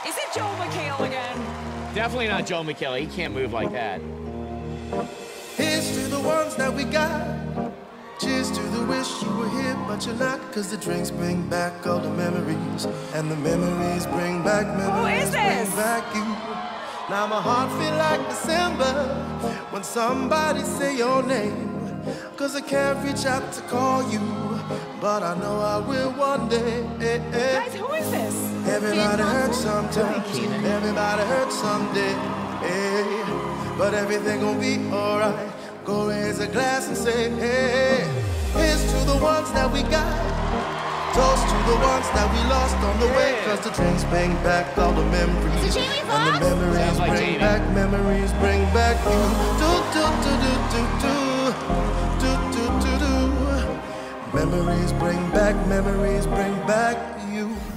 Is it Joel McHale again? Definitely not Joel McHale. He can't move like that. Here's to the ones that we got. Cheers to the wish you were here, but you're not. Cause the drinks bring back all the memories, and the memories bring back memories. Who is this? Bring back you. Now my heart feel like December when somebody say your name. Cause I can't reach out to call you, but I know I will one day. Guys, who is this? Everybody hurts sometimes, everybody hurts someday. But everything gon' be alright. Go raise a glass and say, hey. Here's to the ones that we got. Toast to the ones that we lost on the way. Cause the drinks bring back all the memories. And the memories bring back, memories bring back you. Do, do, do, do, do, do. Do, do, do, do. Memories bring back you.